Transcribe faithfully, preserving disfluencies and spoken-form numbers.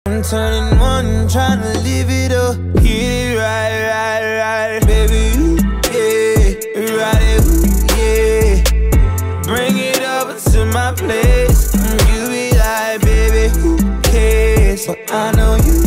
I'm turning one, trying to live it up. Hit it right, right, right. Baby, ooh, yeah. Ride it, ooh, yeah. Bring it over to my place. You be like, baby, who cares? But I know you